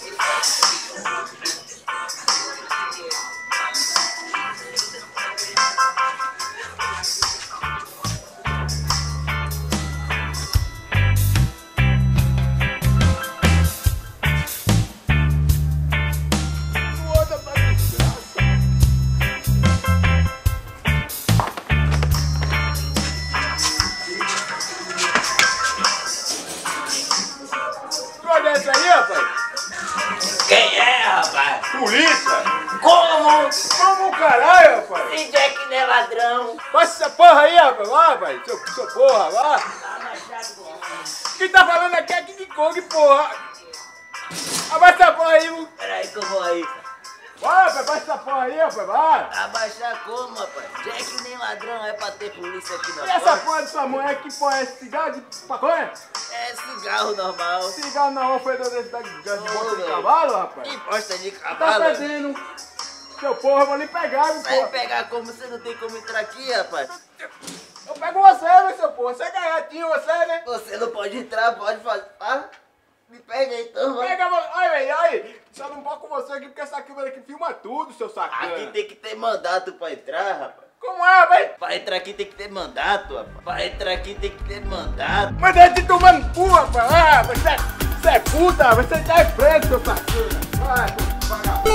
Essa aí, rapaz? Quem é, rapaz? Polícia? Como? Como caralho, rapaz? Esse Jack não é ladrão. Passa essa porra aí, rapaz. Vai, rapaz. Seu porra, vai. Quem tá falando aqui é King Kong, porra. Abaixa essa porra aí, viu? Peraí que eu vou aí. Vai, rapaz. Abaixa essa porra aí, rapaz. Vai. Abaixar como, rapaz? Jack nem ladrão, é pra ter polícia aqui na E essa porra de sua mãe é que porra é cigarro de paconha? É cigarro normal. Cigarro não, fedor desse da de bosta de velho. cavalo, rapaz. Que bosta de Tá cavalo. fedendo. Seu porra, eu vou lhe pegar, viu, Vai porra. pegar como você não tem como entrar aqui, rapaz? Eu pego você, meu seu porra. Você é garotinho, você, né? Você não pode entrar, pode fazer. Ah, me pega então, vai. Pega, olha, velho, olha. Só não pode com você aqui porque essa câmera aqui filma tudo, seu sacana. Aqui tem que ter mandato pra entrar, rapaz. Como é, velho? Pra entrar aqui tem que ter mandato, rapaz. Pra entrar aqui tem que ter mandato. Mas é te tomando cu, rapaz. Ah, você é puta, você tá preso, seu sacana. Vai, vagabundo.